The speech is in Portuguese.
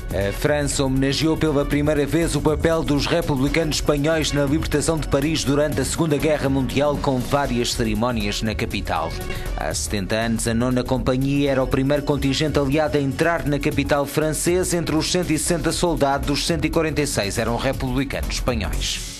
A França homenageou pela primeira vez o papel dos republicanos espanhóis na libertação de Paris durante a Segunda Guerra Mundial, com várias cerimónias na capital. Há 70 anos, a 9ª Companhia era o primeiro contingente aliado a entrar na capital francesa. Entre os 160 soldados, os 146 eram republicanos espanhóis.